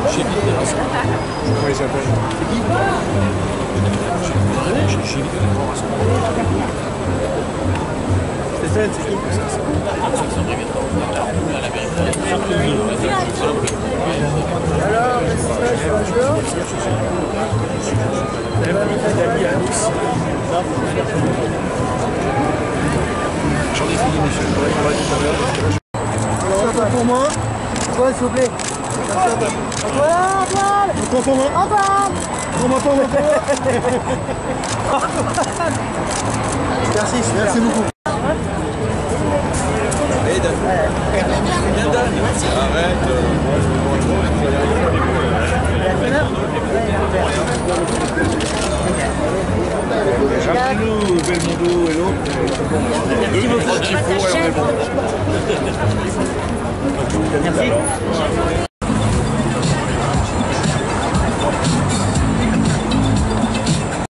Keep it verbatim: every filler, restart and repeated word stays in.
Chez Vite, comment il s'appelle? Chez Chez Vite, c'est ça, c'est qui? Alors, bonjour. J'en ai fini, monsieur. Encore pour moi. Antoine, s'il vous plaît. Antoine, Antoine. Encore pour moi. Antoine. Pour moi, pour moi, pour moi. Merci, merci beaucoup. Hey, Dan. Viens, Dan. Arrête. Rappelez-nous, Belmondo et l'autre. Merci beaucoup. Merci.